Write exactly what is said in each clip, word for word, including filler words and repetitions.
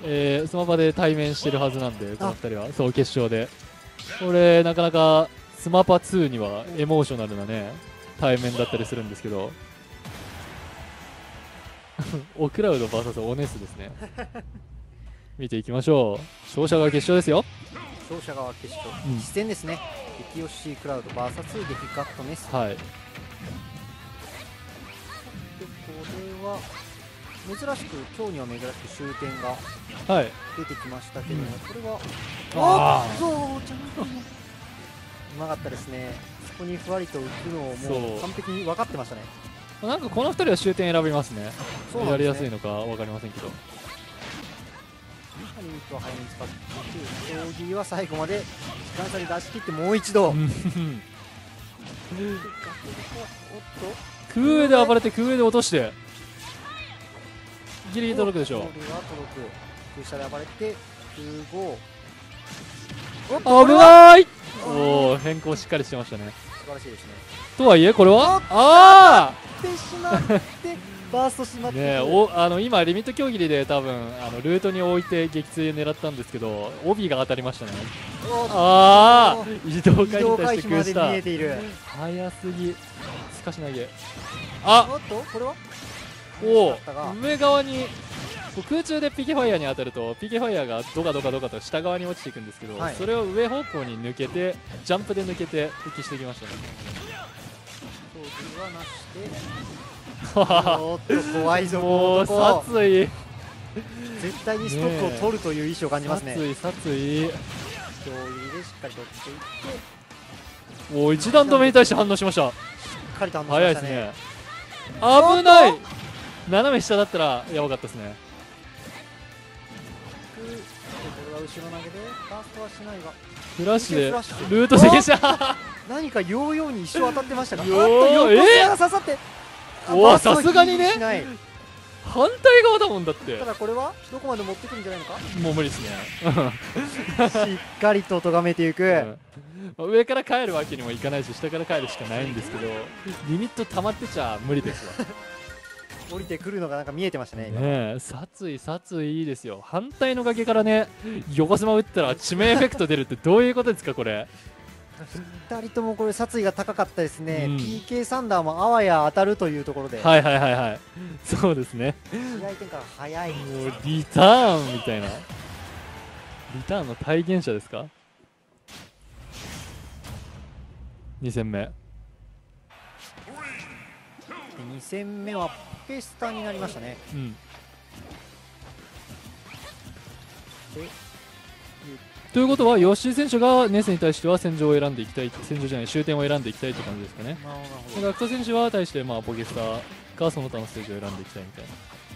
えー、スマパで対面してるはずなんで、このふたりはそう決勝でこれなかなかスマパツーにはエモーショナルなね対面だったりするんですけどオクラウド ブイエス オネスですね見ていきましょう。勝者が決勝ですよ。 勝者側決勝、 うん、 実戦ですね。激推しクラウド ブイエス 激ガットネス。 はい。でこれは珍しく今日には珍しく終点が出てきましたけども、はい、これはあっそうちゃんとうまかったですね。そこにふわりと浮くのをもう完璧に分かってましたね。 なんかこのふたりは終点選びますね。 そうなんですね。 やりやすいのか分かりませんけど。 リミットは早めに使っていく。競技は最後まで時間差で出し切ってもう一度。おっと空上で暴れて空上で落としてギリギリ届くでしょう。 ボールは届く。空射で暴れて空ご。おっと危ない。おお変更しっかりしてましたね。 素晴らしいですね。 とはいえこれはああってしまってバーストしまってねおあの今リミット競技で多分あのルートに置いて撃墜狙ったんですけど帯が当たりましたね。ああ移動回避して空下見えている。 早すぎすかし投げ。あおっとこれはおお上側に空中でピケファイヤーに当たるとピケファイヤーがドカドカドカと下側に落ちていくんですけど、はい、それを上方向に抜けてジャンプで抜けて復帰してきましたね。 はなしておっと怖いぞもう殺意絶対にストックを取るという意思を感じますね。 殺意殺意競技でしっかり取っていっておお一段止めに対して反応しました。 しっかりと反応しましたね。 早いですね。危ない。斜め下だったらやばかったですね。 これは後ろ投げでファーストはしないがフラッシュでルート席した何かヨーヨーに一生当たってましたが、 よーえー、刺さっておおさすがにね反対側だもんだって。 ただこれはどこまで持ってくるんじゃないのか。 もう無理ですねしっかりと咎めていく、 うん、上から帰るわけにもいかないし下から帰るしかないんですけどリミット溜まってちゃ無理ですわ降りてくるのがなんか見えてましたね。 ねえ殺意殺意いいですよ。反対の崖からね横スマ打ったら致命エフェクト出るってどういうことですかこれ。 ふたりともこれ殺意が高かったですね、うん、ピーケー サンダーもあわや当たるというところではいはいはいはいそうですね。 試合展開が早い。 もうリターンみたいなリターンの体現者ですか。に戦目に戦目はポケスタになりましたね。 うんでということは吉井選手がネスに対しては戦場を選んでいきたい戦場じゃない終点を選んでいきたいって感じですかね。ガクト選手は対してまあポケスタかその他のステージを選んでいきたいみたいな。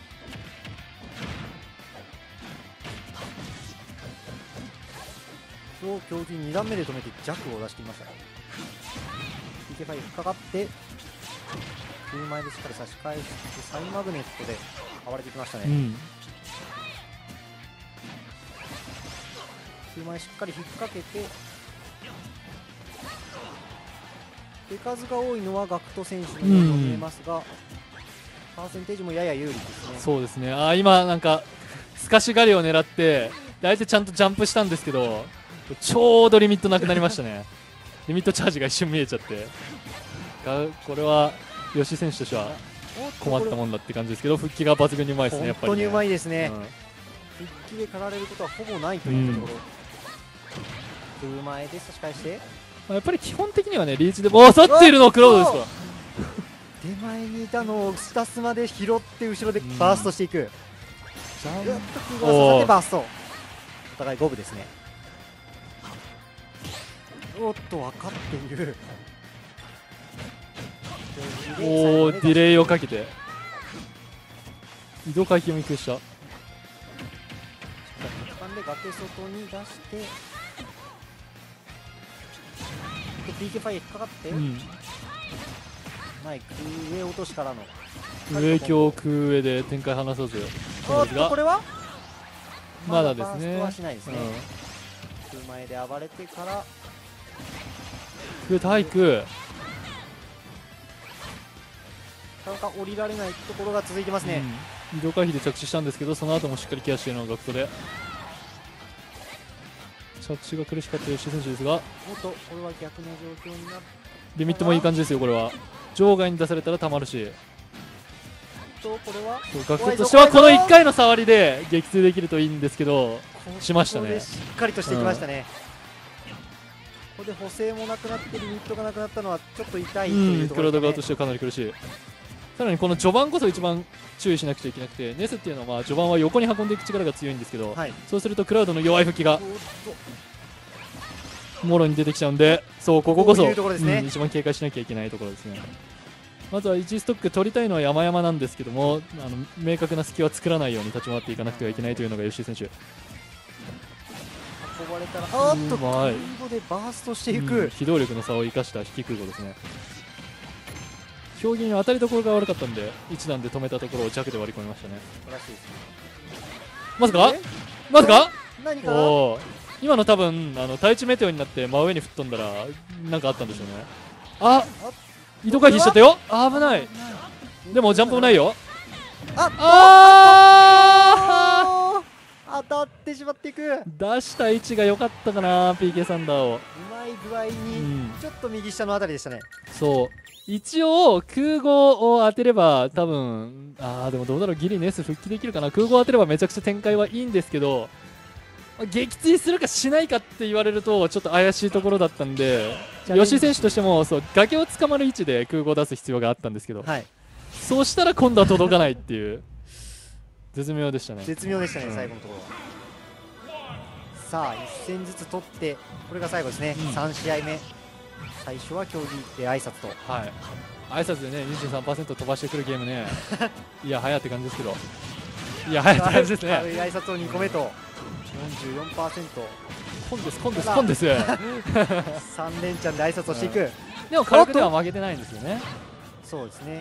そう競技に段目で止めてジャックを出してきました。ピーケーファイブ かかって空前でしっかり差し返してサイマグネットで暴れてきましたね。うん手前しっかり引っ掛けて手数が多いのはガクト選手のように見えますが、うん、パーセンテージもやや有利ですね。 そうですね。あ今なんか透かし狩りを狙って相手ちゃんとジャンプしたんですけどちょうどリミットなくなりましたねリミットチャージが一瞬見えちゃってがこれは吉井選手としては困ったもんだって感じですけど復帰が抜群にうまいですね。やっぱり、ね、 本当にうまいですね、うん、復帰で狩られることはほぼないというところ、うん空前で差し返してやっぱり基本的にはねリーチで刺さっているのはクラウドですから手前にいたのを下スマで拾って後ろでバーストしていく。ジャンプが刺さってバースト。お互い五分ですね。おっと分かっている。 おおディレイをかけて移動回避もいくでした。 で崖外に出してピーケー ファイヤー引っかかって、うん、ない空上落としからの上強空上で展開離さずおっとこれはまだですね。 はしないですね、うん、空前で暴れてから空体育なかなか降りられないところが続いてますね、 移動回避で着地したんですけど、その後もしっかりケアしているのがガクトで着地が苦しかった吉井選手ですが、 おっとこれは逆の状況になる。 リミットもいい感じですよ。これは場外に出されたらたまるし、 とこれはガクトとしてはこのいっかいの触りで撃墜できるといいんですけど、しましたね。 ここでしっかりとしてきましたね、うん、ここで補正もなくなってリミットがなくなったのはちょっと痛いというところですね。 クロード側としてはかなり苦しい。さらにこの序盤こそ一番注意しなくちゃいけなくて、ネスっていうのはまあ序盤は横に運んでいく力が強いんですけど、はい、そうするとクラウドの弱い吹きがもろに出てきちゃうんで、そうこここそこういうところですね、うん、一番警戒しなきゃいけないところですね。まずはいちストック取りたいのは山々なんですけども、あの明確な隙は作らないように立ち回っていかなくてはいけないというのが吉井選手。 運ばれたらあーっと空母でバーストしていく、うん、 機動力の差を生かした引き空母ですね。競技の当たりどころが悪かったんで一段で止めたところを弱で割り込みましたね。まさかまさか何かお今の多分あの対地メテオになって真上に吹っ飛んだらなんかあったんでしょうね。あ移動回避しちゃったよ。あ危ない。でもジャンプもないよ。 ああ当たってしまっていく。 出した位置が良かったかな ピーケー サンダーを。 うまい具合にちょっと右下のあたりでしたね、うん、 そう一応空母を当てれば多分あーでもどうだろう、ギリネス復帰できるかな。空母を当てればめちゃくちゃ展開はいいんですけど、撃墜するかしないかって言われるとちょっと怪しいところだったんで、吉井選手としてもそう崖を捕まる位置で空母を出す必要があったんですけど、はい、そうしたら今度は届かないっていう絶妙でしたね。 絶妙でしたね、うん、最後のところは。さあいっ戦ずつ取ってこれが最後ですね、うん、さん試合目。最初は競技で挨拶と、 はい、挨拶でね にじゅうさんパーセント 飛ばしてくるゲームねいやはやって感じですけど、いやはやって感じですね。 軽い挨拶をにこめと よんじゅうよんパーセントコンですコンですコンですさん連チャンで挨拶をしていく、うん、 でも軽くでは負けてないんですよね。 そうですね、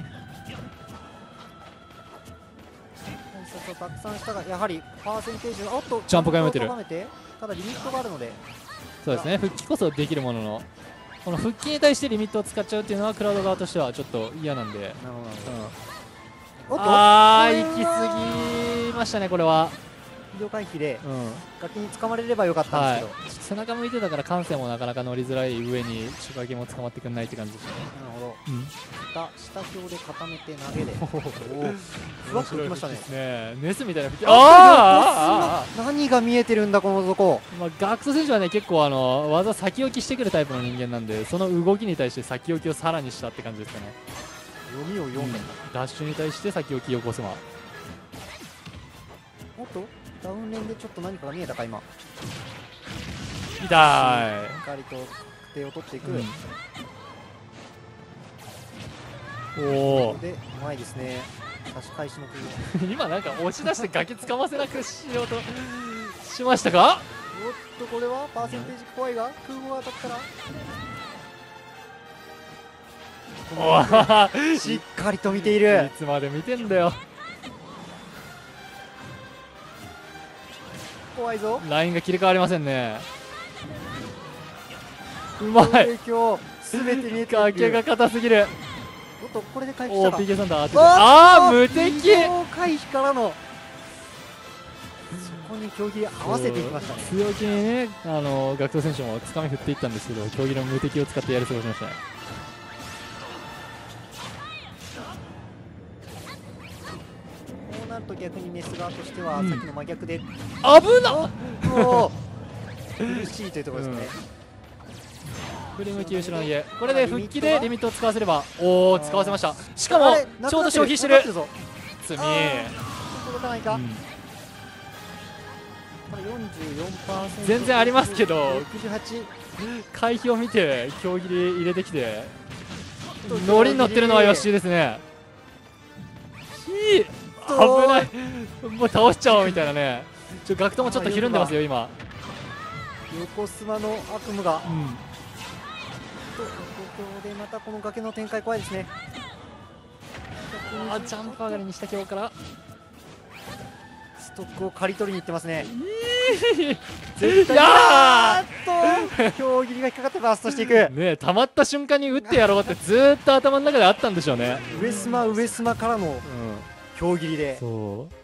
挨拶をたくさんしたがやはりパーセンテージがおっとジャンプが読めてる。 ただリミットがあるので、 そうですね復帰こそできるものの、この復帰に対してリミットを使っちゃうっていうのはクラウド側としてはちょっと嫌なんで、ああ行き過ぎましたね。これは移動回避で崖に捕まれればよかったんですけど、 はい、背中向いてたから感性もなかなか乗りづらい上に崖も捕まってくれないって感じでしたね。 なるほど、うん、下下表で固めて投げでふわっといきましたね。 ネスみたいなああ何が見えてるんだこの男、 まあ、ガクト選手はね結構あの技先置きしてくるタイプの人間なんで、その動きに対して先置きをさらにしたって感じですかね。 読みを読んだ、うん、 ダッシュに対して先置き横スマ。 おっとダウンレンでちょっと何かが見えたか今。 痛い。しっかりと確定を取っていく、 うん、おおでうまいですね。差し返しの工夫今なんか押し出して崖つかませなくしようとしましたか。 おっとこれはパーセンテージ怖いが空母が当たったらしっかりと見ている。 いつまで見てんだよ。 怖いぞ。 ラインが切り替わりませんね。うまい。 すべて見えてる。 崖が硬すぎる。 おっとこれで回避したら。 おー ピーケー サンダー当てて。ああ無敵。 回避からのそこに競技合わせていきましたね。 強気にねあの学生選手もつかみ振っていったんですけど、競技の無敵を使ってやり過ごしましたね。 なんと逆にメス側としては、うん、さっきの真逆で危な苦しいというところですね、 うん、振り向き後ろ投げ、これで復帰でリミットを使わせれば、おお使わせました。しかもちょうど消費してる罪届かないか、うん、 全然ありますけど回避を見て競技で入れてきてノリに乗ってるのは吉井ですね。いい危ない、もう倒しちゃおうみたいなね。ちょガクトもちょっとひるんでますよ今。 横スマの悪夢が、うん、とここでまたこの崖の展開怖いですね。 あジャンプ上がりにした今日からストックを刈り取りに行ってますね。 絶対やーっと競技が引っかかってバーストしていくね。たまった瞬間に打ってやろうってずーっと頭の中であったんでしょうね。 上スマ上スマからの、うん強切りでそう